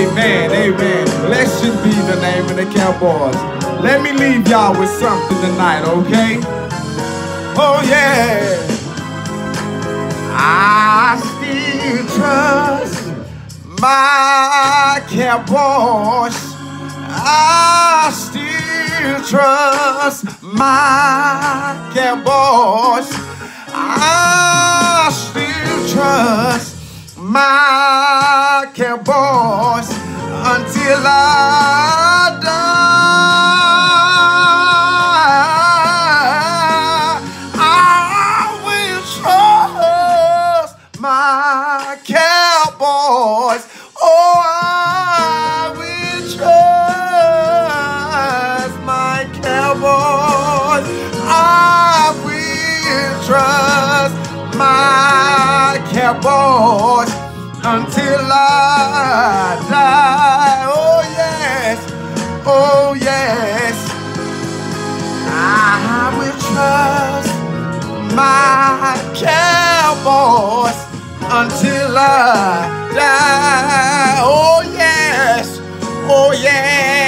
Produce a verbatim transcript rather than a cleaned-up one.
Amen, amen. Blessed be the name of the Cowboys. Let me leave y'all with something tonight, okay? Oh yeah. I still trust my Cowboys. I still trust my Cowboys. I still trust my Cowboys until I die. I will trust my Cowboys. Oh, I will trust my Cowboys. I will trust my Cowboys until I die. Oh yes, oh yes. I will trust my Cowboys until I die. Oh yes, oh yes.